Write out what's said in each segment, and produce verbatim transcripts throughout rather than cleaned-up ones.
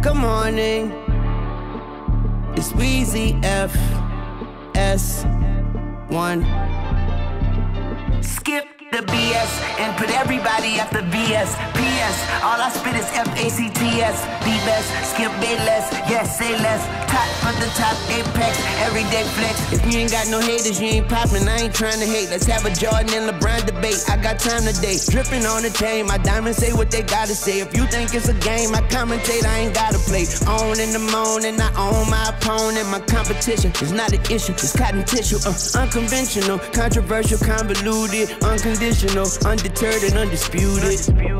Good morning. It's Weezy F S one. Skip the B S and put everybody after B S. P S, all I spit is F A C T S. Be best, skip be less, yes, say less. Top of the top, apex, everyday flex. If you ain't got no haters, you ain't poppin', I ain't tryna hate. Let's have a Jordan and LeBron debate. I got time today, drippin' on the chain. My diamonds say what they gotta say. If you think it's a game, I commentate, I ain't gotta play. On in the morning, I own my opponent. My competition is not an issue, it's cotton tissue. uh, Unconventional, controversial, convoluted, unconditional, undeterred and undisputed.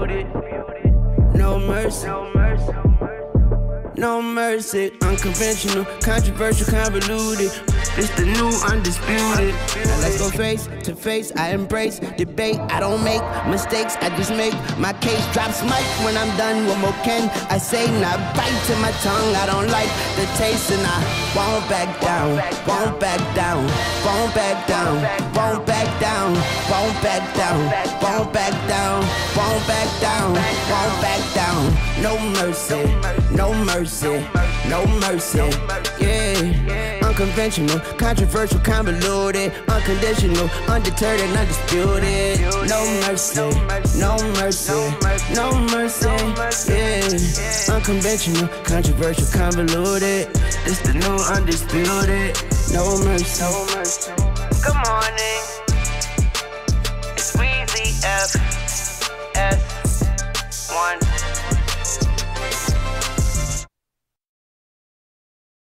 No mercy, no mercy, no mercy. Unconventional, controversial, convoluted. It's the new undisputed. Now let's go face to face. I embrace debate. I don't make mistakes, I just make my case. Drops mic when I'm done. What more can I say? Now bite to my tongue. I don't like the taste and I won't back down. Won't back down. Won't back down. Won't back down. Won't back down. Won't back down. Won't back down. Won't back down. No mercy. No mercy. No mercy. Yeah. Unconventional, controversial, convoluted, unconditional, undeterred and undisputed. No mercy, no mercy, no mercy. Yeah. Unconventional, controversial, convoluted. It's the new undisputed. No mercy. Good morning.